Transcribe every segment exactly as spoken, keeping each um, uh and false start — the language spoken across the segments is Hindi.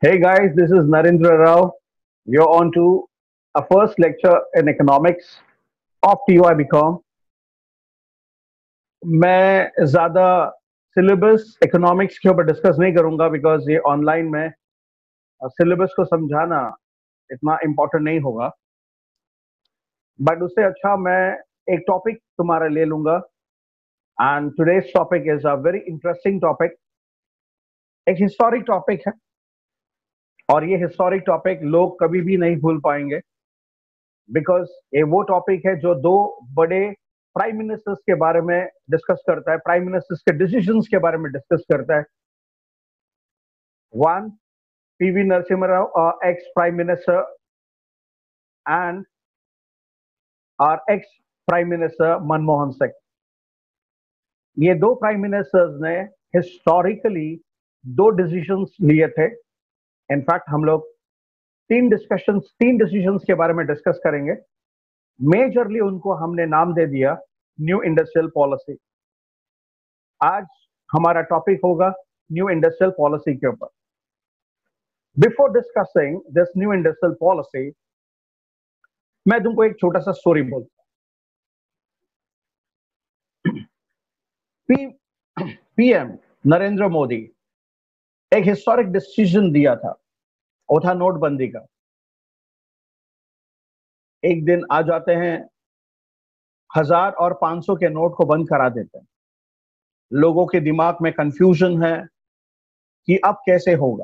Hey guys, this is Narendra Rao. You're on to a first lecture in economics of T Y B Com. मैं ज़्यादा सिलेबस इकोनॉमिक्स के ऊपर डिस्कस नहीं करूंगा बिकॉज ये ऑनलाइन में सिलेबस को समझाना इतना इम्पोर्टेंट नहीं होगा, बट उससे अच्छा मैं एक टॉपिक तुम्हारा ले लूंगा. And today's topic is a very interesting topic. एक हिस्टोरिक टॉपिक है और ये हिस्टोरिक टॉपिक लोग कभी भी नहीं भूल पाएंगे बिकॉज ये वो टॉपिक है जो दो बड़े प्राइम मिनिस्टर्स के बारे में डिस्कस करता है, प्राइम मिनिस्टर्स के डिसीजंस के बारे में डिस्कस करता है. One, PV Narasimha Rao, ex prime minister, and are ex prime minister Manmohan Singh. ये दो प्राइम मिनिस्टर्स ने हिस्टोरिकली दो डिसीजंस लिए थे. इनफैक्ट हम लोग तीन डिस्कशंस तीन डिसीजंस के बारे में डिस्कस करेंगे. मेजरली उनको हमने नाम दे दिया न्यू इंडस्ट्रियल पॉलिसी. आज हमारा टॉपिक होगा न्यू इंडस्ट्रियल पॉलिसी के ऊपर. Before discussing this new industrial policy, मैं तुमको एक छोटा सा स्टोरी बोलता हूं. पी पीएम नरेंद्र मोदी एक हिस्टोरिक डिसीजन दिया था, वो था नोटबंदी का. एक दिन आ जाते हैं, हजार और पांच सौ के नोट को बंद करा देते हैं. लोगों के दिमाग में कंफ्यूजन है कि अब कैसे होगा.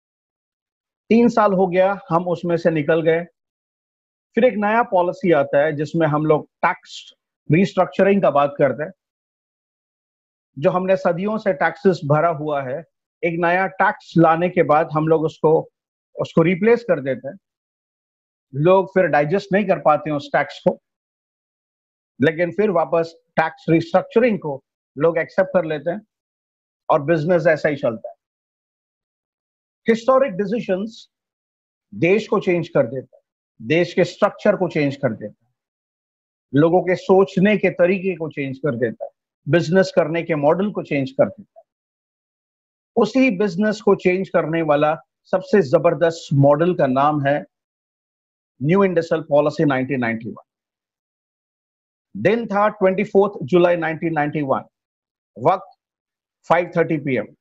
तीन साल हो गया, हम उसमें से निकल गए. फिर एक नया पॉलिसी आता है जिसमें हम लोग टैक्स रिस्ट्रक्चरिंग का बात करते हैं. जो हमने सदियों से टैक्सेस भरा हुआ है, एक नया टैक्स लाने के बाद हम लोग उसको उसको रिप्लेस कर देते हैं. लोग फिर डाइजेस्ट नहीं कर पाते हैं उस टैक्स को, लेकिन फिर वापस टैक्स रिस्ट्रक्चरिंग को लोग एक्सेप्ट कर लेते हैं और बिजनेस ऐसा ही चलता है. हिस्टोरिक डिसीजंस देश को चेंज कर देता है, देश के स्ट्रक्चर को चेंज कर देता है, लोगों के सोचने के तरीके को चेंज कर देता है, बिजनेस करने के मॉडल को चेंज कर देता है. उसी बिजनेस को चेंज करने वाला सबसे जबरदस्त मॉडल का नाम है new industrial policy nineteen ninety one. दिन था चौबीस जुलाई नाइनटीन नाइंटी वन. वक्त five thirty P M.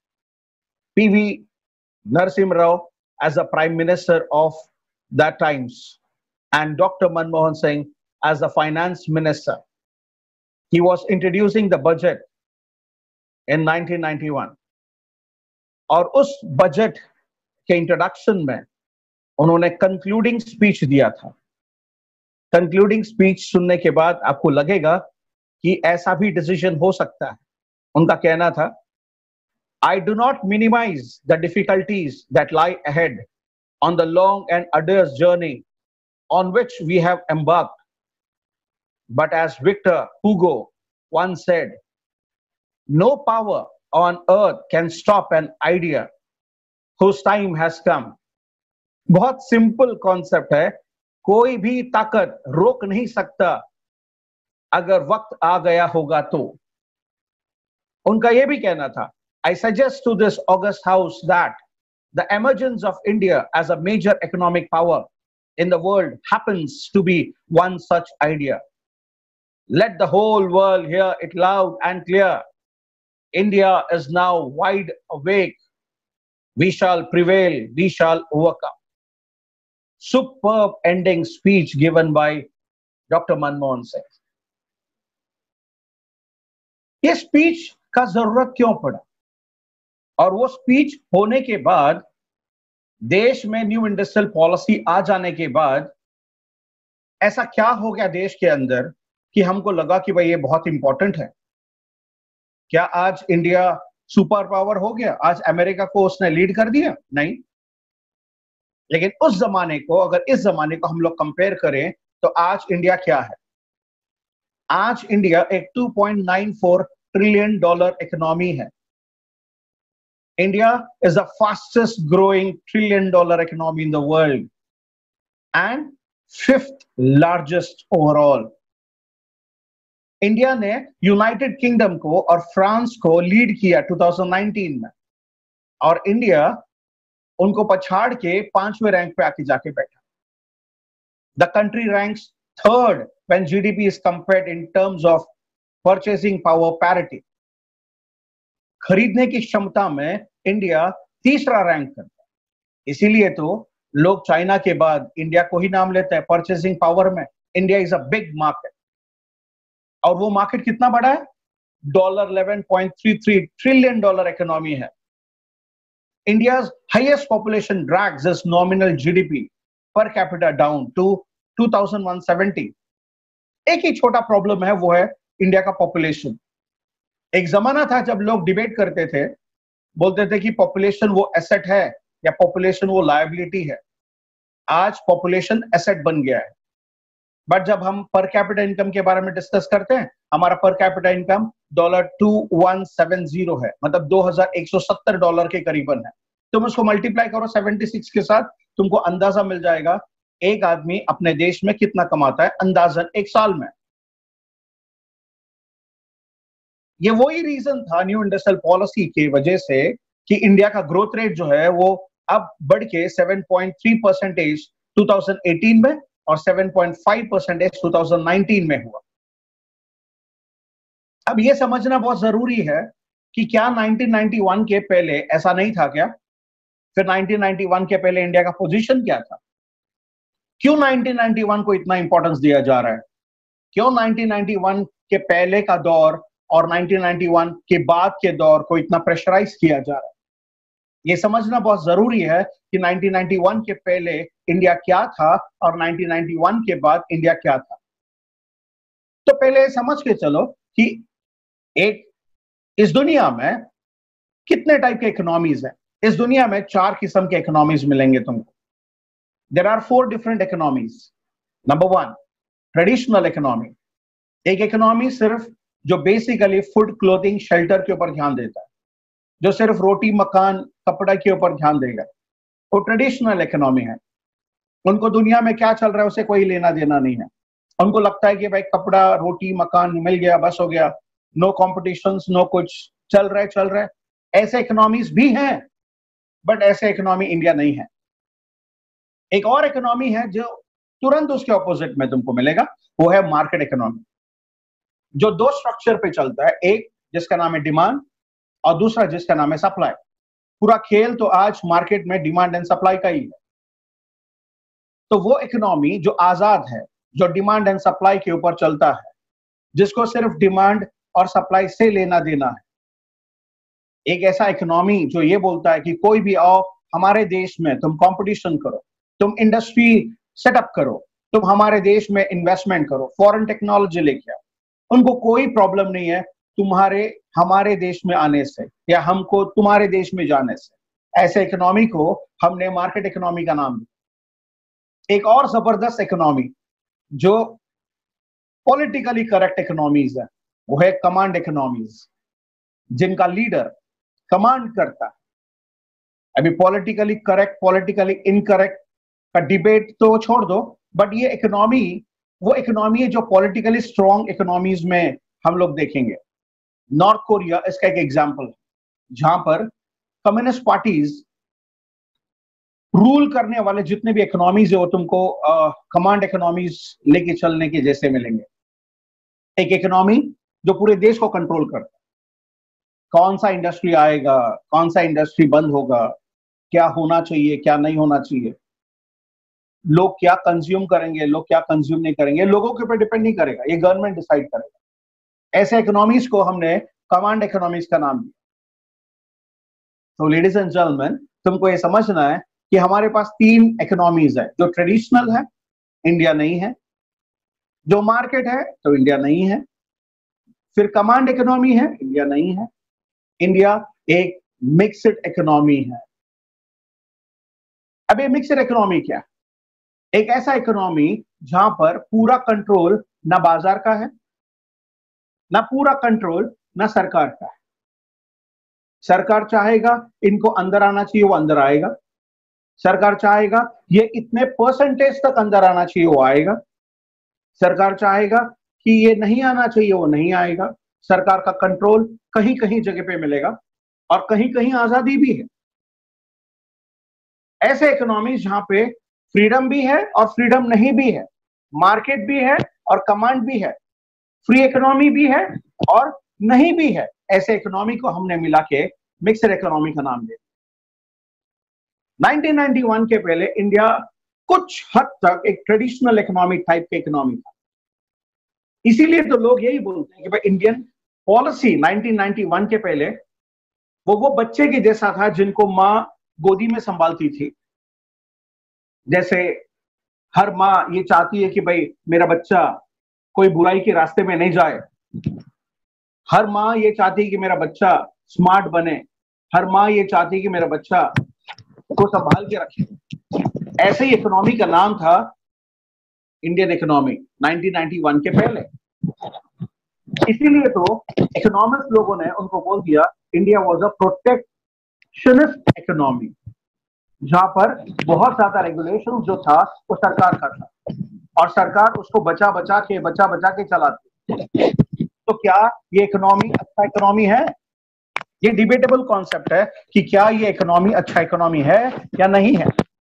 PV Narasimha Rao as the prime minister of that times and Doctor Manmohan Singh as the finance minister. He was introducing the budget in nineteen ninety one. और उस बजट के इंट्रोडक्शन में उन्होंने कंक्लूडिंग स्पीच दिया था. कंक्लूडिंग स्पीच सुनने के बाद आपको लगेगा कि ऐसा भी डिसीजन हो सकता है. उनका कहना था, I do not minimize the difficulties that lie ahead on the long and arduous journey on which we have embarked. But as Victor Hugo once said, no power on earth can stop an idea whose time has come. बहुत सिंपल कॉन्सेप्ट है. कोई भी ताकत रोक नहीं सकता अगर वक्त आ गया होगा तो. उनका यह भी कहना था, I suggest to this august house that the emergence of India as a major economic power in the world happens to be one such idea. Let the whole world hear it loud and clear. India is now wide awake. We shall prevail, we shall overcome. Superb ending speech given by Doctor Manmohan Singh. ये स्पीच का जरूरत क्यों पड़ा? और वो स्पीच होने के बाद, देश में न्यू इंडस्ट्रियल पॉलिसी आ जाने के बाद, ऐसा क्या हो गया देश के अंदर कि हमको लगा कि भाई ये बहुत इंपॉर्टेंट है. क्या आज इंडिया सुपर पावर हो गया? आज अमेरिका को उसने लीड कर दिया? नहीं. लेकिन उस जमाने को, अगर इस जमाने को हम लोग कंपेयर करें तो आज इंडिया क्या है? आज इंडिया एक two point nine four trillion dollar economy है. India is the fastest growing trillion dollar economy in the world and fifth largest overall. India ने यूनाइटेड किंगडम को और फ्रांस को लीड किया टू थाउजेंड नाइंटीन में. और इंडिया उनको पछाड़ के पांचवें रैंक पे आके जाके बैठा। The country ranks third when GDP is compared in terms of purchasing power parity. खरीदने की क्षमता में इंडिया तीसरा रैंक करता है। इसीलिए तो लोग चाइना के बाद इंडिया को ही नाम लेते हैं परचेसिंग पावर में। India is a big market, और वो मार्केट कितना बड़ा है? Dollar eleven point three three trillion dollar economy है। India's highest population drags its nominal G D P per capita down to two thousand one hundred seventy। एक ही छोटा प्रॉब्लम है, वो है इंडिया का पॉपुलेशन। एक जमाना था जब लोग डिबेट करते थे, बोलते थे कि पॉपुलेशन वो एसेट है या पॉपुलेशन वो लायबिलिटी है। आज पॉपुलेशन एसेट बन गया है, बट जब हम पर कैपिटा इनकम के बारे में डिस्कस करते हैं, हमारा per capita income dollar two one seven zero है, मतलब दो हजार एक सौ सत्तर डॉलर के करीबन है। तुम उसको मल्टीप्लाई करो छिहत्तर के साथ, तुमको अंदाजा मिल जाएगा एक आदमी अपने देश में कितना कमाता है अंदाजन एक साल में। ये वही रीजन था न्यू इंडस्ट्रियल पॉलिसी की वजह से कि इंडिया का ग्रोथ रेट जो है वो अब बढ़ के सात पॉइंट तीन परसेंटेज दो हज़ार अठारह में और सात पॉइंट पाँच परसेंटेज दो हज़ार उन्नीस में हुआ। अब ये समझना बहुत जरूरी है कि क्या उन्नीस सौ इक्यानवे के पहले ऐसा नहीं था क्या? फिर उन्नीस सौ इक्यानवे के पहले इंडिया का पोजीशन क्या था? क्यों उन्नीस सौ इक्यानवे को इतना इंपॉर्टेंस दिया जा रहा है? क्यों उन्नीस सौ इक्यानवे के पहले का दौर और उन्नीस सौ इक्यानवे के बाद के दौर को इतना प्रेशराइज किया जा रहा है? ये समझना बहुत जरूरी है कि उन्नीस सौ इक्यानवे के पहले इंडिया क्या था और उन्नीस सौ इक्यानवे के बाद इंडिया क्या था। तो पहले समझ के चलो कि एक इस दुनिया में कितने टाइप के इकोनॉमीज हैं। इस दुनिया में चार किस्म के इकोनॉमीज मिलेंगे तुमको। There are four different economies. Number one, traditional economy. एक इकोनॉमी सिर्फ जो बेसिकली फूड, क्लोथिंग, शेल्टर के ऊपर ध्यान देता है, जो सिर्फ रोटी, मकान, कपड़ा के ऊपर ध्यान देगा, वो ट्रेडिशनल इकोनॉमी है। उनको दुनिया में क्या चल रहा है उसे कोई लेना देना नहीं है। उनको लगता है कि भाई कपड़ा, रोटी, मकान मिल गया, बस हो गया, नो कॉम्पिटिशन, नो कुछ, चल रहा है चल रहा है। ऐसे इकोनॉमीज भी हैं, बट ऐसे इकोनॉमी इंडिया नहीं है। एक और इकोनॉमी है जो तुरंत उसके ऑपोजिट में तुमको मिलेगा, वो है मार्केट इकोनॉमी, जो दो स्ट्रक्चर पे चलता है, एक जिसका नाम है डिमांड और दूसरा जिसका नाम है सप्लाई। पूरा खेल तो आज मार्केट में डिमांड एंड सप्लाई का ही है। तो वो इकोनॉमी जो आजाद है, जो डिमांड एंड सप्लाई के ऊपर चलता है, जिसको सिर्फ डिमांड और सप्लाई से लेना देना है, एक ऐसा इकोनॉमी जो ये बोलता है कि कोई भी आओ हमारे देश में, तुम कंपटीशन करो, तुम इंडस्ट्री सेटअप करो, तुम हमारे देश में इन्वेस्टमेंट करो, फॉरेन टेक्नोलॉजी लेके आओ, उनको कोई प्रॉब्लम नहीं है तुम्हारे हमारे देश में आने से या हमको तुम्हारे देश में जाने से। ऐसे इकोनॉमी को हमने मार्केट इकोनॉमी का नाम दिया। एक और जबरदस्त इकोनॉमी जो पॉलिटिकली करेक्ट इकोनॉमीज है, वो है कमांड इकोनॉमीज, जिनका लीडर कमांड करता है। अभी पॉलिटिकली करेक्ट, पॉलिटिकली इनकरेक्ट का डिबेट तो छोड़ दो, बट ये इकोनॉमी वो इकोनॉमी है जो पॉलिटिकली स्ट्रॉन्ग इकोनॉमीज में हम लोग देखेंगे। नॉर्थ कोरिया इसका एक एग्जांपल है, जहां पर कम्युनिस्ट पार्टीज रूल करने वाले जितने भी इकोनॉमीज है वो तुमको कमांड इकोनॉमीज लेके चलने के जैसे मिलेंगे। एक इकोनॉमी जो पूरे देश को कंट्रोल करता है, कौन सा इंडस्ट्री आएगा, कौन सा इंडस्ट्री बंद होगा, क्या होना चाहिए, क्या नहीं होना चाहिए, लोग क्या कंज्यूम करेंगे, लोग क्या कंज्यूम नहीं करेंगे, लोगों के ऊपर डिपेंड नहीं करेगा, ये गवर्नमेंट डिसाइड करेगा। ऐसे इकोनॉमीज को हमने कमांड इकोनॉमीज का नाम दिया। तो लेडीज एंड जेंटलमैन, तुमको ये समझना है कि हमारे पास तीन इकोनॉमीज है, जो ट्रेडिशनल है, इंडिया नहीं है, जो मार्केट है तो इंडिया नहीं है, फिर कमांड इकोनॉमी है, इंडिया नहीं है। इंडिया एक मिक्स्ड इकोनॉमी है। अब ये मिक्स्ड इकोनॉमी क्या है? एक ऐसा इकोनॉमी जहां पर पूरा कंट्रोल ना बाजार का है, ना पूरा कंट्रोल ना सरकार का है। सरकार चाहेगा इनको अंदर आना चाहिए, वो अंदर आएगा। सरकार चाहेगा ये इतने परसेंटेज तक अंदर आना चाहिए, वो आएगा। सरकार चाहेगा कि ये नहीं आना चाहिए, वो नहीं आएगा। सरकार का कंट्रोल कहीं कहीं जगह पे मिलेगा और कहीं कहीं आजादी भी है। ऐसे इकोनॉमीज जहां पे फ्रीडम भी है और फ्रीडम नहीं भी है, मार्केट भी है और कमांड भी है, फ्री इकोनॉमी भी है और नहीं भी है, ऐसे इकोनॉमी को हमने मिला के मिक्सड इकोनॉमी का नाम दिया। नाइनटीन नाइंटी वन के पहले इंडिया कुछ हद तक एक ट्रेडिशनल इकोनॉमी टाइप के इकोनॉमी था। इसीलिए तो लोग यही बोलते हैं कि भाई Indian policy nineteen ninety one के पहले वो वो बच्चे के जैसा था जिनको माँ गोदी में संभालती थी। जैसे हर माँ ये चाहती है कि भाई मेरा बच्चा कोई बुराई के रास्ते में नहीं जाए, हर माँ ये चाहती है कि मेरा बच्चा स्मार्ट बने, हर माँ ये चाहती है कि मेरा बच्चा को संभाल के रखे। ऐसे ही इकोनॉमी का नाम था Indian economy nineteen ninety one के पहले। इसीलिए तो इकोनॉमिस्ट लोगों ने उनको बोल दिया India was a protectionist economy, जहां पर बहुत ज्यादा रेगुलेशन जो था वो सरकार का था और सरकार उसको बचा बचा के बचा बचा के चलाती। तो क्या ये इकोनॉमी अच्छा इकोनॉमी है? ये डिबेटेबल कॉन्सेप्ट है कि क्या ये इकोनॉमी अच्छा इकोनॉमी है या नहीं है।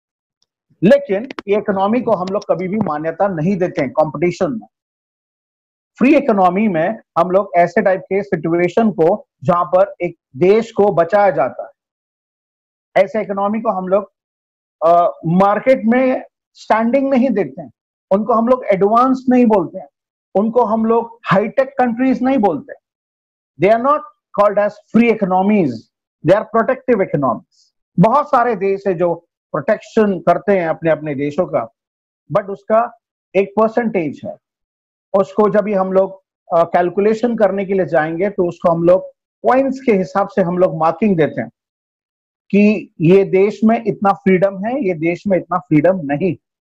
लेकिन ये इकोनॉमी को हम लोग कभी भी मान्यता नहीं देते हैं कंपटीशन में। फ्री इकोनॉमी में हम लोग ऐसे टाइप के सिचुएशन को जहां पर एक देश को बचाया जाता है, ऐसे इकोनॉमी को हम लोग मार्केट में स्टैंडिंग नहीं देते हैं, उनको हम लोग एडवांस नहीं बोलते हैं, उनको हम लोग हाईटेक कंट्रीज नहीं बोलते। They are not called as free economies, they are protective economies. बहुत सारे देश है जो प्रोटेक्शन करते हैं अपने अपने देशों का, बट उसका एक परसेंटेज है। उसको जब भी हम लोग कैलकुलेशन uh, करने के लिए जाएंगे तो उसको हम लोग पॉइंट्स के हिसाब से हम लोग मार्किंग देते हैं कि ये देश में इतना फ्रीडम है, ये देश में इतना फ्रीडम नहीं।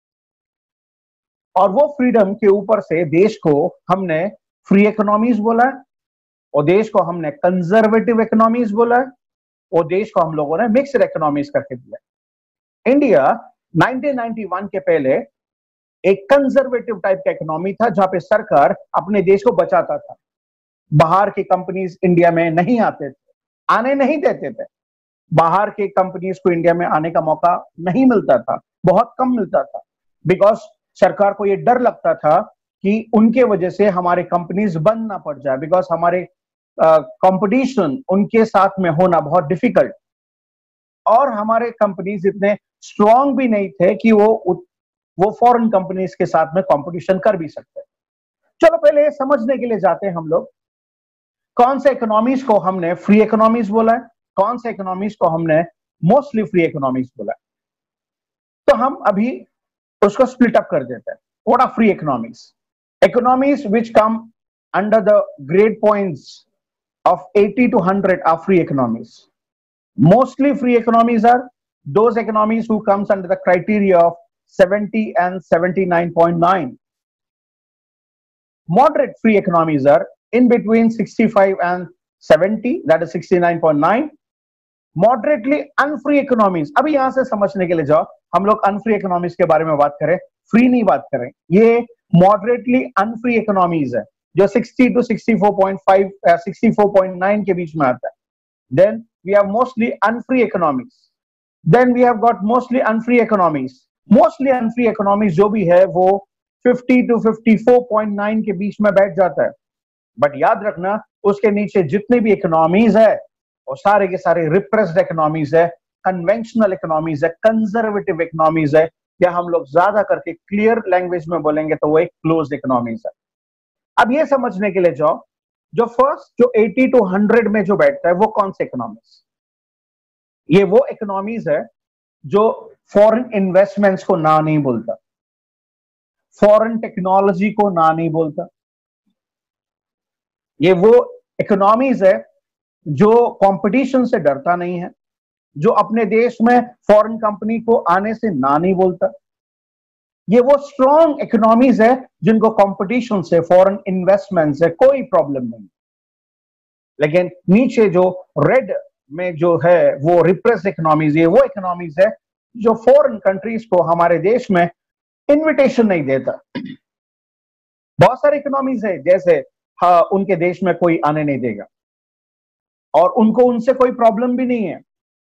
और वो फ्रीडम के ऊपर से देश को हमने फ्री इकोनॉमीज बोला है और देश को हमने कंजर्वेटिव इकोनॉमीज बोला है और देश को हम लोगों ने मिक्स्ड इकोनॉमीज करके दिया। इंडिया नाइनटीन नाइंटी वन के पहले एक कंजर्वेटिव टाइप का इकोनॉमी था जहां पे सरकार अपने देश को बचाता था। बाहर की कंपनीज इंडिया में नहीं आते थे, आने नहीं देते थे। बाहर के कंपनीज को इंडिया में आने का मौका नहीं मिलता था, बहुत कम मिलता था, बिकॉज सरकार को ये डर लगता था कि उनके वजह से हमारे कंपनीज बंद ना पड़ जाए, बिकॉज हमारे कंपटीशन uh, उनके साथ में होना बहुत डिफिकल्ट, और हमारे कंपनीज इतने स्ट्रांग भी नहीं थे कि वो वो फॉरेन कंपनीज के साथ में कंपटीशन कर भी सकते। चलो पहले समझने के लिए जाते हैं हम लोग कौन से इकोनॉमीज को हमने फ्री इकोनॉमीज बोला है, कौन से इकोनॉमीज को हमने मोस्टली फ्री इकोनॉमीज बोला है। तो हम अभी उसको स्प्लिट अप कर देते हैं। What are free economies? Economies which come under the grade points of eighty to one hundred are free economies. Mostly free economies are those economies who comes under the criteria of seventy and seventy-nine point nine. Moderate free economies are in between sixty-five and seventy, that is sixty-nine point nine. Moderately unfree economies, अभी यहां से समझने के लिए जाओ, हम लोग unfree economies के बारे में बात करें, free नहीं बात करें। ये moderately unfree economies है जो sixty to sixty-four point five, uh, sixty-four point nine के बीच में आता है। Then we have mostly unfree economies. Then we have got mostly unfree economies. Mostly unfree economies जो भी है वो fifty to fifty-four point nine के बीच में बैठ जाता है। बट याद रखना उसके नीचे जितने भी इकोनॉमीज है वो सारे के सारे रिप्रेस्ड इकोनॉमीज है, कन्वेंशनल इकोनॉमीज है, कंजर्वेटिव इकोनॉमीज है, या हम लोग ज्यादा करके क्लियर लैंग्वेज में बोलेंगे तो वो एक क्लोज्ड इकोनॉमीज है। अब ये समझने के लिए जाओ जो फर्स्ट जो eighty to one hundred में जो बैठता है वो कौन से इकोनॉमीज? ये वो इकोनॉमीज है जो फॉरेन इन्वेस्टमेंट्स को ना नहीं बोलता, फॉरेन टेक्नोलॉजी को ना नहीं बोलता। ये वो इकोनॉमीज है जो कंपटीशन से डरता नहीं है, जो अपने देश में फॉरेन कंपनी को आने से ना नहीं बोलता। ये वो स्ट्रॉन्ग इकोनॉमीज है जिनको कंपटीशन से, फॉरेन इन्वेस्टमेंट से कोई प्रॉब्लम नहीं। लेकिन नीचे जो रेड में जो है वो रिप्रेस्ड इकोनॉमीज, ये वो इकोनॉमीज है जो फॉरेन कंट्रीज को हमारे देश में इनविटेशन नहीं देता। बहुत सारे इकोनॉमीज है जैसे हाँ उनके देश में कोई आने नहीं देगा और उनको उनसे कोई प्रॉब्लम भी नहीं है,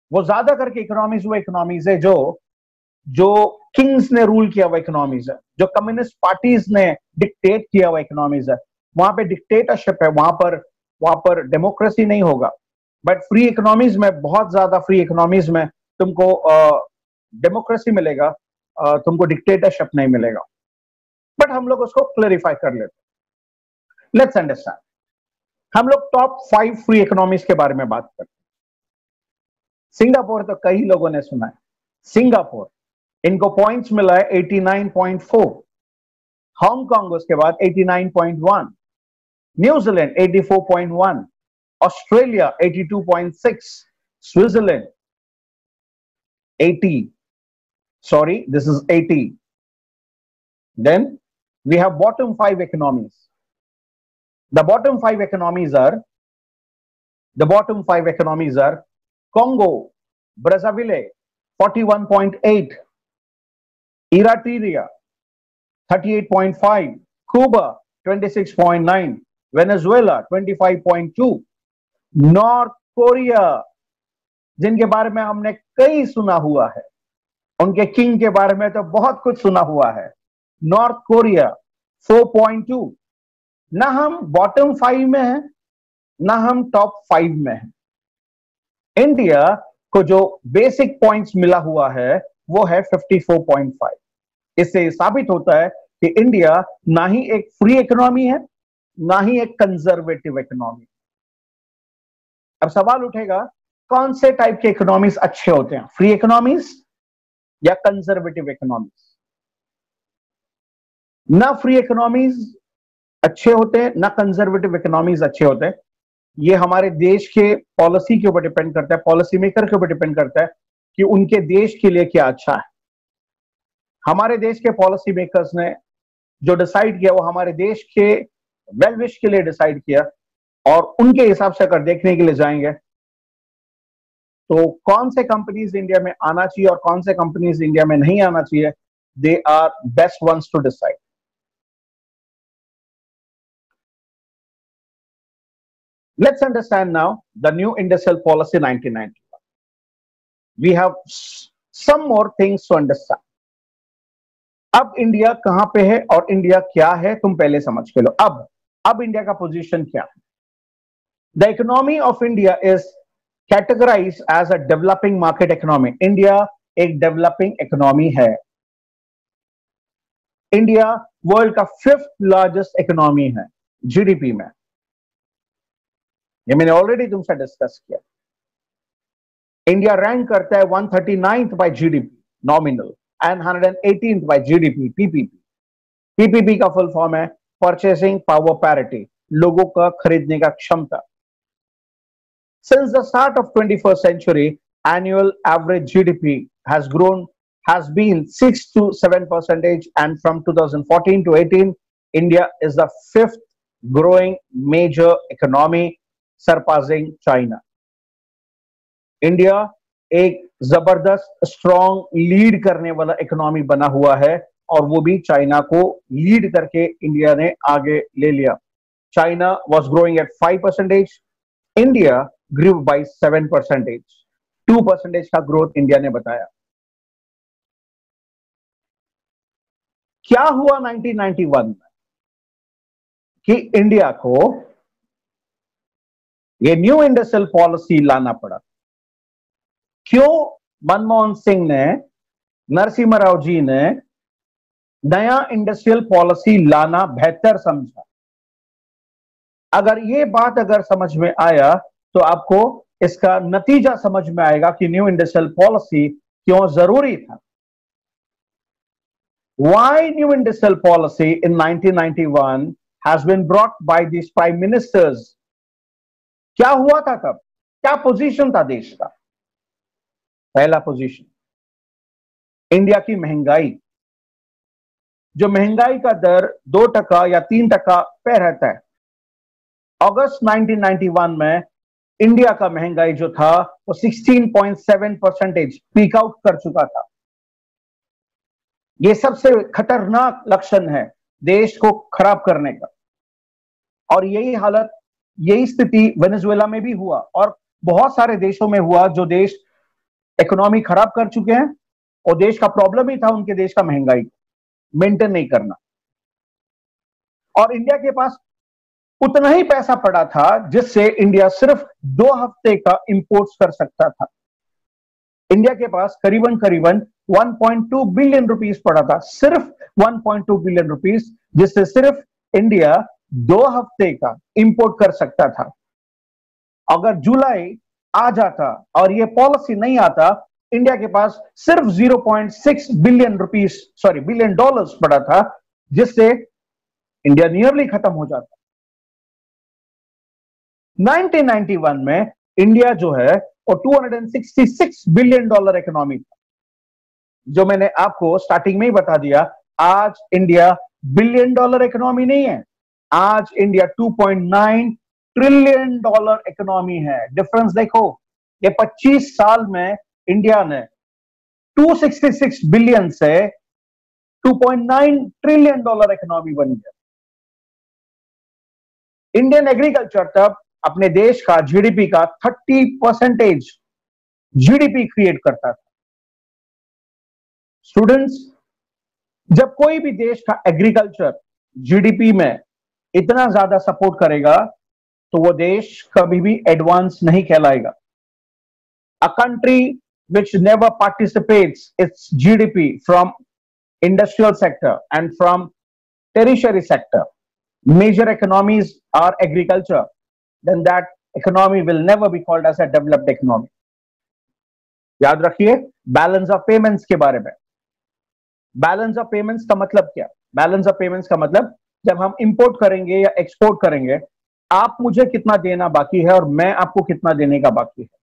वो ज्यादा करके इकोनॉमीज वो इकोनॉमीज है जो जो किंग्स ने रूल किया हुआ इकोनॉमीज है, जो कम्युनिस्ट पार्टीज ने डिक्टेट किया हुआ इकोनॉमीज है। वहां पे डिक्टेटरशिप है, वहां पर वहां पर डेमोक्रेसी नहीं होगा। बट फ्री इकोनॉमीज में, बहुत ज्यादा फ्री इकोनॉमीज में तुमको डेमोक्रेसी मिलेगा, uh, तुमको डिक्टेटरशिप नहीं मिलेगा। बट हम लोग उसको क्लैरिफाई कर लेते। लेट्स अंडरस्टैंड, हम लोग टॉप फाइव फ्री इकोनॉमीज के बारे में बात करते हैं। सिंगापुर तो कई लोगों ने सुना है। सिंगापुर, इनको पॉइंट्स मिला है नवासी पॉइंट चार, हांगकांग उसके बाद नवासी पॉइंट एक, न्यूजीलैंड चौरासी पॉइंट एक, ऑस्ट्रेलिया बयासी पॉइंट छह, स्विट्जरलैंड अस्सी, sorry, this is eighty. Then we have bottom five economies. The bottom five economies are the bottom five economies are Congo, Brazzaville forty-one point eight, Eritrea thirty-eight point five, Cuba twenty-six point nine, Venezuela twenty-five point two, North Korea जिनके बारे में हमने कई सुना हुआ है, उनके किंग के बारे में तो बहुत कुछ सुना हुआ है, नॉर्थ कोरिया चार पॉइंट दो। ना हम बॉटम फाइव में हैं, ना हम टॉप फाइव में हैं। इंडिया को जो बेसिक पॉइंट्स मिला हुआ है वो है चौवन पॉइंट पाँच। इससे साबित होता है कि इंडिया ना ही एक फ्री इकोनॉमी है, ना ही एक कंजर्वेटिव इकोनॉमी। अब सवाल उठेगा, कौन से टाइप के इकोनॉमीज अच्छे होते हैं, फ्री इकोनॉमीज या कंजर्वेटिव इकोनॉमीज? ना फ्री इकोनॉमीज अच्छे होते हैं, ना कंजर्वेटिव इकोनॉमीज अच्छे होते हैं। ये हमारे देश के पॉलिसी के ऊपर डिपेंड करता है, पॉलिसी मेकर के ऊपर डिपेंड करता है कि उनके देश के लिए क्या अच्छा है। हमारे देश के पॉलिसी मेकर्स ने जो डिसाइड किया वो हमारे देश के वेलविश के लिए डिसाइड किया, और उनके हिसाब से अगर देखने के लिए जाएंगे तो कौन से कंपनीज इंडिया में आना चाहिए और कौन से कंपनीज इंडिया में नहीं आना चाहिए, they are best ones to decide. Let's understand now the new industrial policy nineteen ninety-one. We have some more things to understand. अब इंडिया कहां पे है और इंडिया क्या है, तुम पहले समझ के लो। अब अब इंडिया का पोजीशन क्या है? The economy of India is categorized as a developing market economy. India एक डेवलपिंग इकोनॉमी है। इंडिया वर्ल्ड का फिफ्थ लार्जेस्ट इकोनॉमी है जीडीपी में। ये मैंने ऑलरेडी तुमसे डिस्कस किया। इंडिया रैंक करता है एक सौ उनतालीसवें बाय जीडीपी नॉमिनल एंड एक सौ अठारहवें बाय जीडीपी पीपीपी। पीपीपी का फुल फॉर्म है परचेसिंग पावर पैरिटी, लोगों का खरीदने का क्षमता। Since the start of twenty-first century, annual average G D P has grown, has been six to seven percentage, and from two thousand fourteen to eighteen, India is the fifth growing major economy, surpassing China. India एक जबरदस्त स्ट्रॉन्ग लीड करने वाला इकोनॉमी बना हुआ है, और वो भी चाइना को लीड करके इंडिया ने आगे ले लिया। China was growing at five percentage, India grew by seven percentage, two percentage का ग्रोथ इंडिया ने बताया। क्या हुआ नाइनटीन नाइंटी वन में कि इंडिया को ये न्यू इंडस्ट्रियल पॉलिसी लाना पड़ा? क्यों मनमोहन सिंह ने, नरसिम्हा राव जी ने नया इंडस्ट्रियल पॉलिसी लाना बेहतर समझा? अगर ये बात अगर समझ में आया तो आपको इसका नतीजा समझ में आएगा कि न्यू इंडस्ट्रियल पॉलिसी क्यों जरूरी था। Why new industrial policy in nineteen ninety-one has been brought by these prime ministers? क्या हुआ था तब? क्या पोजीशन था देश का? पहला पोजीशन, इंडिया की महंगाई। जो महंगाई का दर दो टका या तीन टका पे रहता है, अगस्त नाइनटीन नाइंटी वन में इंडिया का महंगाई जो था वो सोलह पॉइंट सात परसेंटेज पीक आउट कर चुका था। ये सबसे खतरनाक लक्षण है देश को खराब करने का, और यही हालत, यही स्थिति वेनेजुएला में भी हुआ और बहुत सारे देशों में हुआ जो देश इकोनॉमी खराब कर चुके हैं, और देश का प्रॉब्लम ही था उनके देश का महंगाई मेंटेन नहीं करना। और इंडिया के पास उतना ही पैसा पड़ा था जिससे इंडिया सिर्फ दो हफ्ते का इंपोर्ट्स कर सकता था। इंडिया के पास करीबन करीबन one point two billion rupees पड़ा था, सिर्फ one point two billion rupees, जिससे सिर्फ इंडिया दो हफ्ते का इंपोर्ट कर सकता था। अगर जुलाई आ जाता और ये पॉलिसी नहीं आता, इंडिया के पास सिर्फ zero point six billion rupees sorry billion dollars पड़ा था, जिससे इंडिया नियरली खत्म हो जाता। नाइनटीन नाइंटी वन में इंडिया जो है वो two hundred sixty six billion dollar economy था। जो मैंने आपको स्टार्टिंग में ही बता दिया, आज इंडिया बिलियन डॉलर इकोनॉमी नहीं है, आज India two point nine trillion dollar economy है। डिफरेंस देखो, ये पच्चीस साल में इंडिया ने टू सिक्सटी सिक्स बिलियन से two point nine trillion dollar economy बन गया। इंडियन एग्रीकल्चर तब अपने देश का जीडीपी का थर्टी परसेंटेज जीडीपी क्रिएट करता था। स्टूडेंट्स, जब कोई भी देश का एग्रीकल्चर जीडीपी में इतना ज्यादा सपोर्ट करेगा तो वो देश कभी भी एडवांस नहीं कहलाएगा। A country which never participates its G D P from industrial sector and from tertiary sector, major economies are agriculture, then that economy will never be called as a developed economy. याद रखिए बैलेंस ऑफ पेमेंट्स के बारे में। बैलेंस ऑफ पेमेंट्स का मतलब क्या? बैलेंस ऑफ पेमेंट्स का मतलब जब हम इंपोर्ट करेंगे या एक्सपोर्ट करेंगे, आप मुझे कितना देना बाकी है और मैं आपको कितना देने का बाकी है।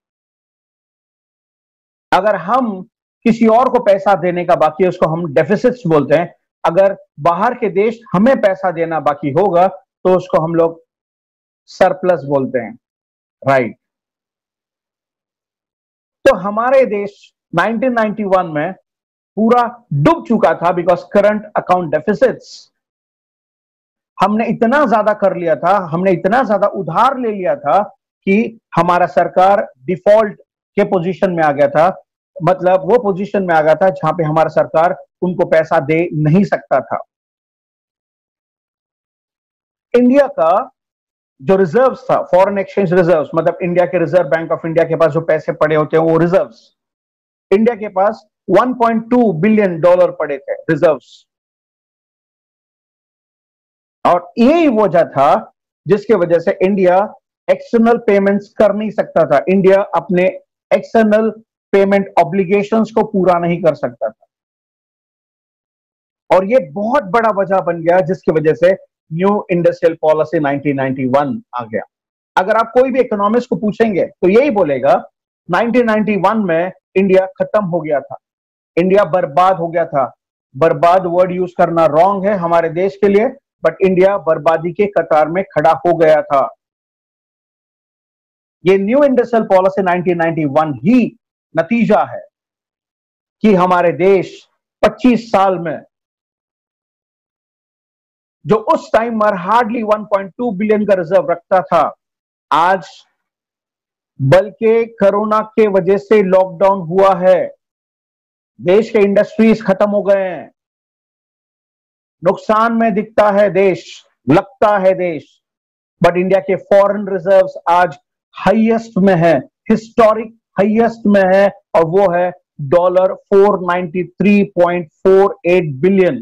अगर हम किसी और को पैसा देने का बाकी है, उसको हम डेफिसिट्स बोलते हैं। अगर बाहर के देश हमें पैसा देना बाकी होगा तो उसको हम लोग सरप्लस बोलते हैं, राइट। तो हमारे देश नाइनटीन नाइंटी वन में पूरा डूब चुका था बिकॉज करंट अकाउंट डेफिसिट्स। हमने इतना ज्यादा कर लिया था, हमने इतना ज्यादा उधार ले लिया था कि हमारा सरकार डिफॉल्ट के पोजीशन में आ गया था। मतलब वो पोजीशन में आ गया था जहां पे हमारा सरकार उनको पैसा दे नहीं सकता था। इंडिया का जो रिजर्व्स था, फॉरेन एक्सचेंज रिजर्व्स, मतलब इंडिया के रिजर्व बैंक ऑफ इंडिया के पास जो पैसे पड़े होते हैं वो रिजर्व्स, इंडिया के पास one point two billion dollar पड़े थे रिजर्व्स। और यही वजह था जिसके वजह से इंडिया एक्सटर्नल पेमेंट्स कर नहीं सकता था। इंडिया अपने एक्सटर्नल पेमेंट ऑब्लिगेशंस को पूरा नहीं कर सकता था। और ये बहुत बड़ा वजह बन गया जिसकी वजह से new industrial policy nineteen ninety one आ गया। अगर आप कोई भी इकोनॉमिस्ट को पूछेंगे तो यही बोलेगा नाइनटीन नाइंटी वन में इंडिया खत्म हो गया था, इंडिया बर्बाद हो गया था। बर्बाद वर्ड यूज करना रॉन्ग है हमारे देश के लिए, बट इंडिया बर्बादी के कतार में खड़ा हो गया था। ये new industrial policy nineteen ninety one ही नतीजा है कि हमारे देश पच्चीस साल में जो उस टाइम पर hardly one point two billion का रिजर्व रखता था, आज बल्कि कोरोना के वजह से लॉकडाउन हुआ है, देश के इंडस्ट्रीज खत्म हो गए हैं, नुकसान में दिखता है देश, लगता है देश, बट इंडिया के फॉरेन रिजर्व्स आज हाईएस्ट में है, हिस्टोरिक हाईएस्ट में है, और वो है dollar four ninety three point four eight billion.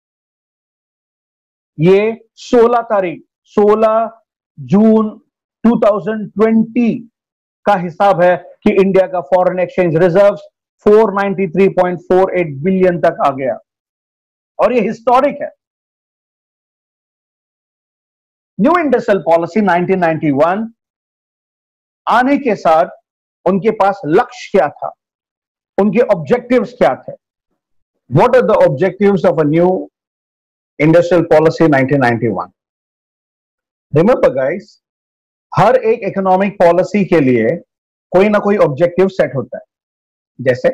ये सोलह तारीख सोलह जून टू थाउजेंड ट्वेंटी का हिसाब है कि इंडिया का foreign exchange reserves four ninety three point four eight billion तक आ गया, और ये हिस्टोरिक है। New industrial policy nineteen ninety one आने के साथ उनके पास लक्ष्य क्या था, उनके ऑब्जेक्टिव्स क्या थे? What are the objectives of a new industrial policy nineteen ninety one? Remember guys, हर एक इकोनॉमिक पॉलिसी के लिए कोई ना कोई ऑब्जेक्टिव सेट होता है। जैसे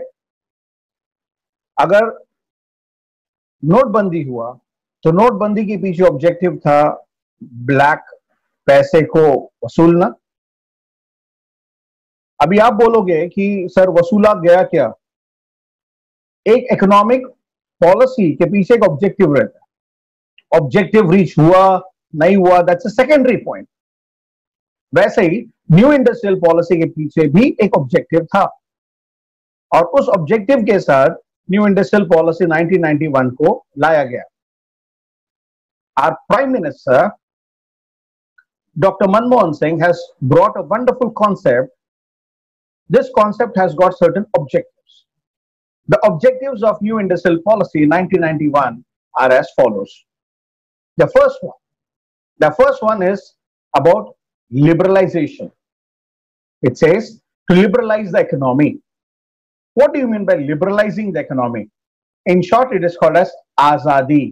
अगर नोटबंदी हुआ तो नोटबंदी के पीछे ऑब्जेक्टिव था ब्लैक पैसे को वसूलना। अभी आप बोलोगे कि सर वसूला गया क्या? एक इकोनॉमिक पॉलिसी के पीछे एक ऑब्जेक्टिव रहता है, ऑब्जेक्टिव रीच हुआ नहीं हुआ दैट्स अ सेकेंडरी पॉइंट। वैसे ही न्यू इंडस्ट्रियल पॉलिसी के पीछे भी एक ऑब्जेक्टिव था, और उस ऑब्जेक्टिव के साथ new industrial policy nineteen ninety one को लाया गया। Our Prime Minister, Doctor Manmohan Singh, has brought a wonderful concept. This concept has got certain objectives. The objectives of New Industrial Policy nineteen ninety-one are as follows. The first one, the first one is about liberalization. It says to liberalize the economy. What do you mean by liberalizing the economy? In short, it is called as Azadi.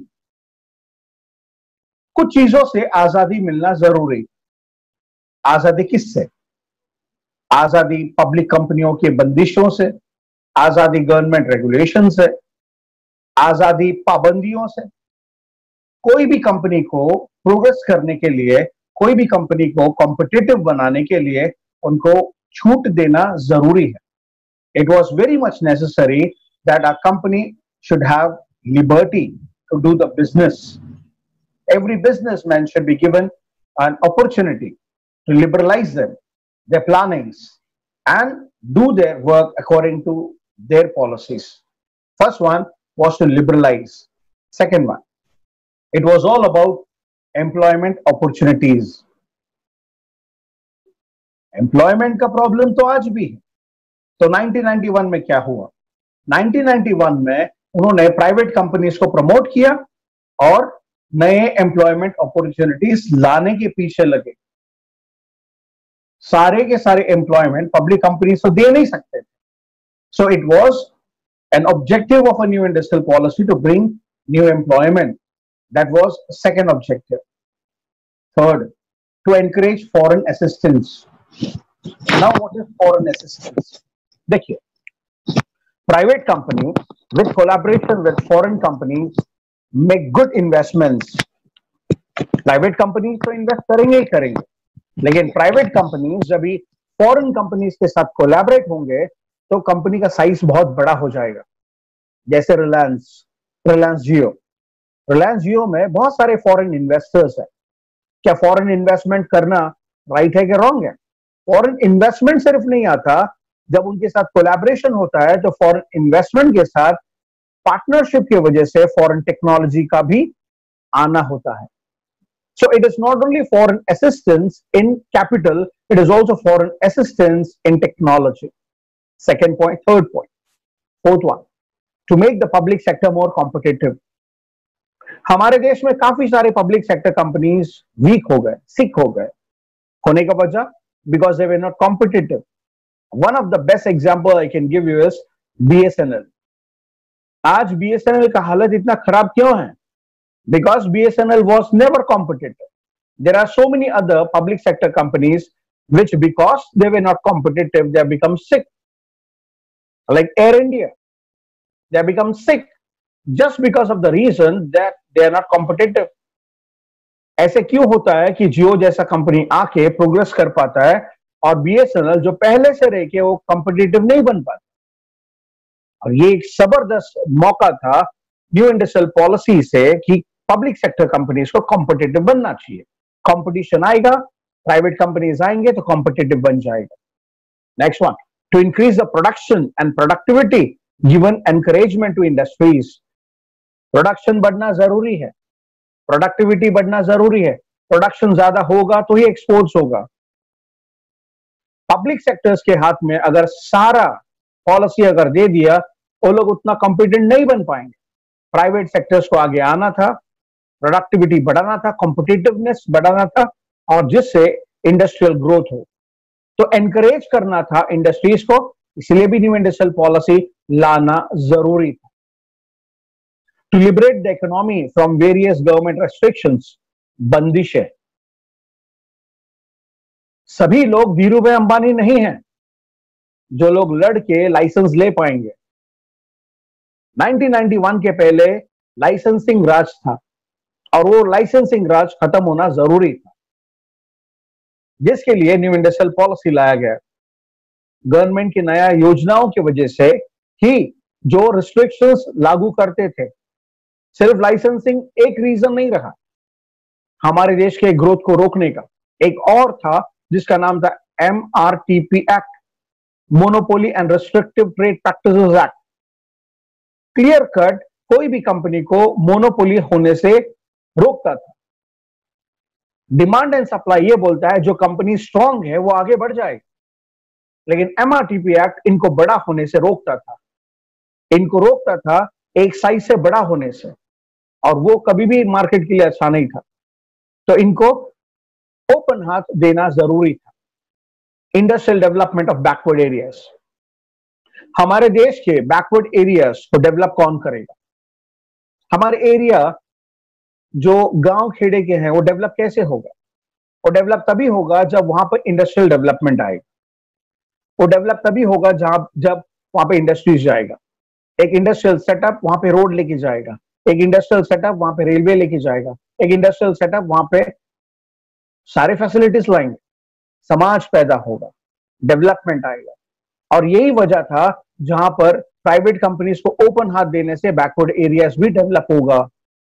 कुछ चीजों से आजादी मिलना जरूरी। आजादी किससे? आजादी पब्लिक कंपनियों की बंदिशों से, आजादी गवर्नमेंट रेगुलेशन से, आजादी पाबंदियों से। कोई भी कंपनी को प्रोग्रेस करने के लिए, कोई भी कंपनी को कॉम्पिटिटिव बनाने के लिए उनको छूट देना जरूरी है। It was very much necessary that a company should have liberty to do the business. Every businessman should be given an opportunity to liberalize them, their plannings, and do their work according to their policies. First one was to liberalize. Second one, it was all about employment opportunities. Employment का problem तो आज भी है। तो नाइनटीन नाइंटी वन में क्या हुआ? नाइनटीन नाइंटी वन में उन्होंने प्राइवेट कंपनीज को प्रमोट किया और नए एम्प्लॉयमेंट अपॉर्चुनिटीज लाने के पीछे लगे। सारे के सारे एम्प्लॉयमेंट पब्लिक कंपनीज तो दे नहीं सकते। So it was an objective of a new industrial policy to bring new employment. That was second objective. Third, to encourage foreign assistance. Now what is foreign assistance? देखिए, private company with collaboration with foreign companies make good investments. Private companies तो इन्वेस्ट करेंगे ही करेंगे, लेकिन प्राइवेट कंपनीज जब भी फॉरेन कंपनीज के साथ कोलैबोरेट होंगे तो कंपनी का साइज बहुत बड़ा हो जाएगा। जैसे रिलायंस, रिलायंस जियो, रिलायंस जियो में बहुत सारे फॉरेन इन्वेस्टर्स हैं। क्या फॉरेन इन्वेस्टमेंट करना राइट है कि रॉन्ग है? फॉरेन इन्वेस्टमेंट सिर्फ नहीं आता, जब उनके साथ कोलैबोरेशन होता है तो फॉरेन इन्वेस्टमेंट के साथ पार्टनरशिप की वजह से फॉरेन टेक्नोलॉजी का भी आना होता है। So it is not only foreign assistance in capital, it is also foreign assistance in technology. Second point. Third point, fourth one, to make the public sector more competitive. हमारे देश में काफी सारे पब्लिक सेक्टर कंपनीज वीक हो गए, सिक हो गए। होने का वजह because they were not competitive. One of the best example I can give you is BSNL. आज बीएसएनएल का हालत इतना खराब क्यों है? Because BSNL was never competitive. There are so many other public sector companies which because they were not competitive, they have become sick. Like Air India, they have become sick just because of the reason that they are not competitive. ऐसे क्यों होता है कि जियो जैसा कंपनी आके प्रोग्रेस कर पाता है और बीएसएनएल जो पहले से रह के वो कॉम्पिटिटिव नहीं बन पाता? और ये एक जबरदस्त मौका था न्यू इंडस्ट्रियल पॉलिसी से कि पब्लिक सेक्टर कंपनीज को कॉम्पिटिटिव बनना चाहिए। कंपटीशन आएगा, प्राइवेट कंपनीज आएंगे तो कॉम्पिटिटिव बन जाएगा। Next one, to increase the production and productivity, given encouragement to industries. Production बढ़ना जरूरी है, प्रोडक्टिविटी बढ़ना जरूरी है। प्रोडक्शन ज्यादा होगा तो ही एक्सपोर्ट्स होगा। पब्लिक सेक्टर्स के हाथ में अगर सारा पॉलिसी अगर दे दिया, वो लोग उतना कॉम्पिटेंट नहीं बन पाएंगे। प्राइवेट सेक्टर्स को आगे आना था, प्रोडक्टिविटी बढ़ाना था, कॉम्पिटिटिवनेस बढ़ाना था, और जिससे इंडस्ट्रियल ग्रोथ हो। तो एनकरेज करना था इंडस्ट्रीज को, इसलिए भी न्यू इंडस्ट्रियल पॉलिसी लाना जरूरी था। To liberate the economy from various government restrictions, बंदिशें। सभी लोग धीरूभाई अंबानी नहीं हैं जो लोग लड़के लाइसेंस ले पाएंगे। नाइनटीन नाइंटी वन के पहले लाइसेंसिंग राज था और वो लाइसेंसिंग राज खत्म होना जरूरी था, जिसके लिए न्यू इंडस्ट्रियल पॉलिसी लाया गया। गवर्नमेंट की नया योजनाओं की वजह से ही जो रिस्ट्रिक्शंस लागू करते थे, सिर्फ लाइसेंसिंग एक रीजन नहीं रहा हमारे देश के ग्रोथ को रोकने का। एक और था जिसका नाम था M R T P act, monopoly and restrictive trade practices act. Clear cut कोई भी कंपनी को मोनोपोली होने से रोकता था। डिमांड एंड सप्लाई ये बोलता है जो कंपनी स्ट्रांग है वो आगे बढ़ जाएगी, लेकिन M R T P act इनको बड़ा होने से रोकता था। इनको रोकता था एक साइज से बड़ा होने से, और वो कभी भी मार्केट के लिए अच्छा नहीं था। तो इनको ओपन हाथ देना जरूरी था। Industrial development of backward areas, हमारे देश के बैकवर्ड एरियाज को डेवलप कौन करेगा? हमारे एरिया जो गांव खेड़े के हैं वो डेवलप कैसे होगा? वो डेवलप तभी होगा जब वहां पर इंडस्ट्रियल डेवलपमेंट आएगा। वो डेवलप तभी होगा जहां जब वहां पे इंडस्ट्रीज जाएगा, एक इंडस्ट्रियल सेटअप वहां पे रोड लेके जाएगा, एक इंडस्ट्रियल सेटअप वहां पे रेलवे लेके जाएगा, एक इंडस्ट्रियल सेटअप वहां पे सारे फैसिलिटीज लाएंगे, समाज पैदा होगा, डेवलपमेंट आएगा। और यही वजह था जहां पर प्राइवेट कंपनीज को ओपन हाथ देने से बैकवर्ड एरियाज भी डेवलप होगा।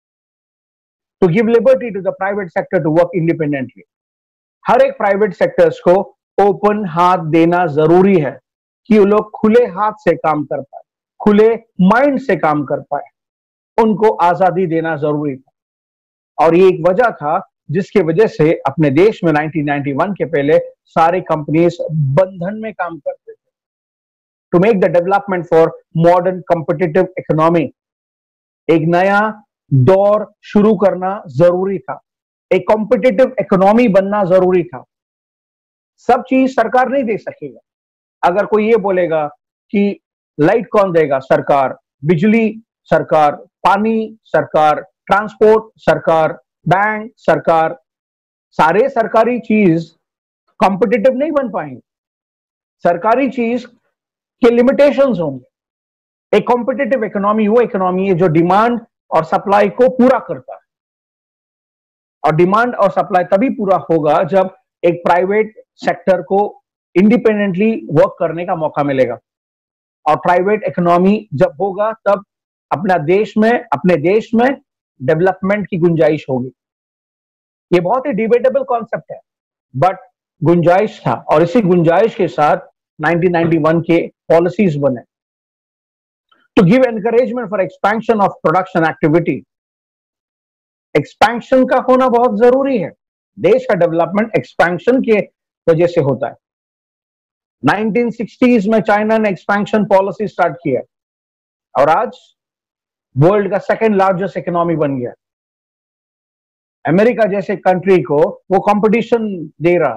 To give liberty to the private sector to work independently, हर एक प्राइवेट सेक्टर्स को ओपन हाथ देना जरूरी है कि वो लोग खुले हाथ से काम कर पाए, खुले माइंड से काम कर पाए। उनको आजादी देना जरूरी था, और ये एक वजह था जिसकी वजह से अपने देश में नाइनटीन नाइंटी वन के पहले सारे कंपनीज बंधन में काम करते थे। To make the development for modern competitive economy, एक नया दौर शुरू करना जरूरी था, एक कॉम्पिटिटिव इकोनॉमी बनना जरूरी था। सब चीज सरकार नहीं दे सकेगा। अगर कोई ये बोलेगा कि लाइट कौन देगा? सरकार, बिजली सरकार, पानी सरकार, ट्रांसपोर्ट सरकार, बैंक सरकार, सारे सरकारी चीज कॉम्पिटिटिव नहीं बन पाएंगे। सरकारी चीज के लिमिटेशंस होंगे। एक कॉम्पिटिटिव इकोनॉमी वो इकोनॉमी है जो डिमांड और सप्लाई को पूरा करता है, और डिमांड और सप्लाई तभी पूरा होगा जब एक प्राइवेट सेक्टर को इंडिपेंडेंटली वर्क करने का मौका मिलेगा। और प्राइवेट इकोनॉमी जब होगा तब अपना देश में अपने देश में डेवलपमेंट की गुंजाइश होगी। ये बहुत ही डिबेटेबल कॉन्सेप्ट है, बट गुंजाइश था, और इसी गुंजाइश के साथ नाइनटीन नाइंटी वन के पॉलिसीज बने। To give encouragement for expansion of production activity, expansion का होना बहुत जरूरी है। देश का डेवलपमेंट एक्सपेंशन के वजह से होता है। नाइनटीन सिक्सटीज़ में चाइना ने एक्सपेंशन पॉलिसी स्टार्ट किया, और आज वर्ल्ड का सेकेंड लार्जेस्ट इकोनॉमी बन गया। अमेरिका जैसे कंट्री को वो कंपटीशन दे रहा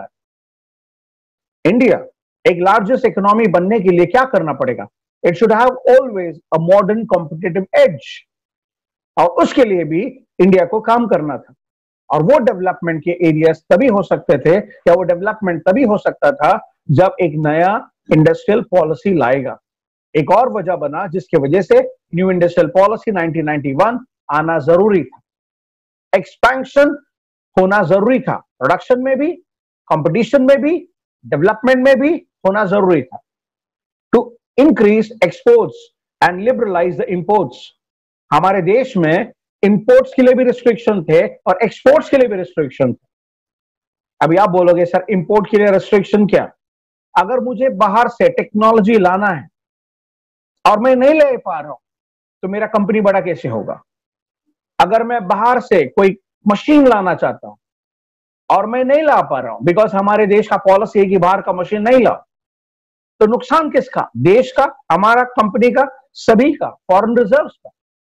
है। इंडिया एक लार्जेस्ट इकोनॉमी बनने के लिए क्या करना पड़ेगा? It should have always a modern competitive edge, और उसके लिए भी इंडिया को काम करना था। और वो डेवलपमेंट के एरियाज तभी हो सकते थे, या वो डेवलपमेंट तभी हो सकता था जब एक नया इंडस्ट्रियल पॉलिसी लाएगा। एक और वजह बना जिसकी वजह से new industrial policy nineteen ninety one आना जरूरी था। एक्सपेंशन होना जरूरी था, प्रोडक्शन में भी, कंपटीशन में भी, डेवलपमेंट में भी होना जरूरी था। To increase exports and liberalise the imports, हमारे देश में इंपोर्ट्स के लिए भी रिस्ट्रिक्शन थे और एक्सपोर्ट्स के लिए भी रिस्ट्रिक्शन थे। अभी आप बोलोगे सर इंपोर्ट के लिए रिस्ट्रिक्शन क्या? अगर मुझे बाहर से टेक्नोलॉजी लाना है और मैं नहीं ले पा रहा हूं तो मेरा कंपनी बड़ा कैसे होगा? अगर मैं बाहर से कोई मशीन लाना चाहता हूं और मैं नहीं ला पा रहा हूं बिकॉज हमारे देश का पॉलिसी है कि बाहर का मशीन नहीं लाओ, तो नुकसान किसका? देश का, हमारा, कंपनी का, सभी का, फॉरेन रिजर्व्स का।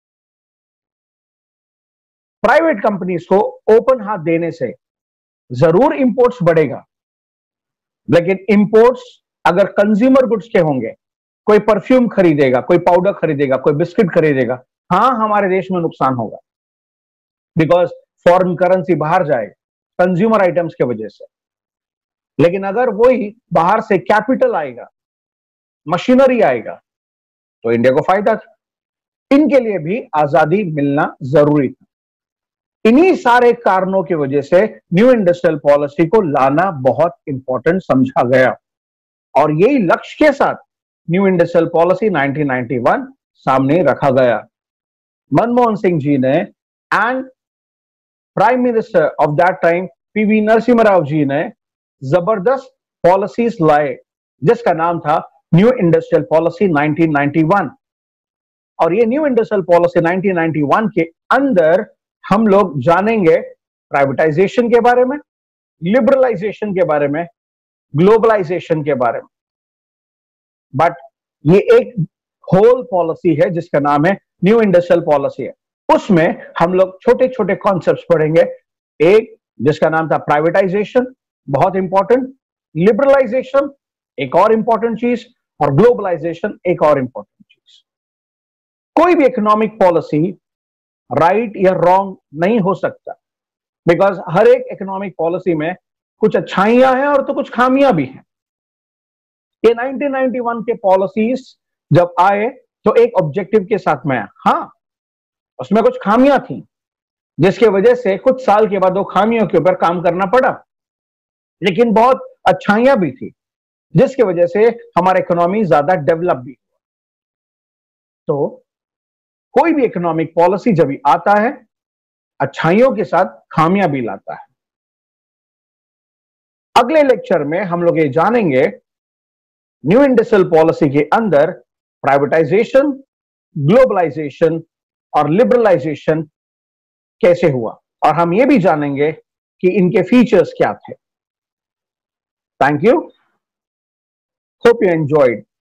प्राइवेट कंपनीज को ओपन हाथ देने से जरूर इंपोर्ट्स बढ़ेगा, लेकिन इंपोर्ट्स अगर कंज्यूमर गुड्स के होंगे, कोई परफ्यूम खरीदेगा, कोई पाउडर खरीदेगा, कोई बिस्किट खरीदेगा, हाँ हमारे देश में नुकसान होगा बिकॉज फॉरेन करेंसी बाहर जाएगा कंज्यूमर आइटम्स के वजह से। लेकिन अगर वही बाहर से कैपिटल आएगा, मशीनरी आएगा, तो इंडिया को फायदा था। इनके लिए भी आजादी मिलना जरूरी था। इन्हीं सारे कारणों की वजह से न्यू इंडस्ट्रियल पॉलिसी को लाना बहुत इंपॉर्टेंट समझा गया। और यही लक्ष्य के साथ new industrial policy nineteen ninety one सामने रखा गया। मनमोहन सिंह जी ने and prime minister of that time PV Narasimha Rao ji ने जबरदस्त पॉलिसीज लाए जिसका नाम था new industrial policy nineteen ninety one. और ये new industrial policy nineteen ninety one के अंदर हम लोग जानेंगे प्राइवेटाइजेशन के बारे में, लिबरलाइजेशन के बारे में, ग्लोबलाइजेशन के बारे में। बट ये एक होल पॉलिसी है जिसका नाम है न्यू इंडस्ट्रियल पॉलिसी है। उसमें हम लोग छोटे छोटे कॉन्सेप्ट्स पढ़ेंगे। एक जिसका नाम था प्राइवेटाइजेशन, बहुत इंपॉर्टेंट, लिबरलाइजेशन एक और इंपॉर्टेंट चीज, और ग्लोबलाइजेशन एक और इंपॉर्टेंट चीज। कोई भी इकोनॉमिक पॉलिसी राइट या रॉन्ग नहीं हो सकता, बिकॉज हर एक इकोनॉमिक पॉलिसी में कुछ अच्छाइयां हैं और तो कुछ खामियां भी हैं। ये नाइनटीन नाइंटी वन के पॉलिसीज जब आए तो एक ऑब्जेक्टिव के साथ में आया। हाँ, उसमें कुछ खामियां थी जिसके वजह से कुछ साल के बाद वो खामियों के ऊपर काम करना पड़ा, लेकिन बहुत अच्छाइयां भी थी जिसकी वजह से हमारा इकोनॉमी ज्यादा डेवलप भी हुआ। तो कोई भी इकोनॉमिक पॉलिसी जब भी आता है अच्छाइयों के साथ खामियां भी लाता है। अगले लेक्चर में हम लोग ये जानेंगे न्यू इंडस्ट्रियल पॉलिसी के अंदर प्राइवेटाइजेशन, ग्लोबलाइजेशन और लिबरलाइजेशन कैसे हुआ, और हम ये भी जानेंगे कि इनके फीचर्स क्या थे। Thank you, hope you enjoyed.